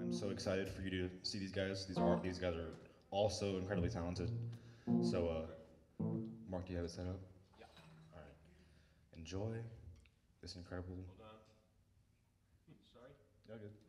I'm so excited for you to see these guys. These guys are also incredibly talented. So, Mark, do you have it set up? Yeah. All right. Enjoy this incredible. Hold on. Sorry. Yeah, good.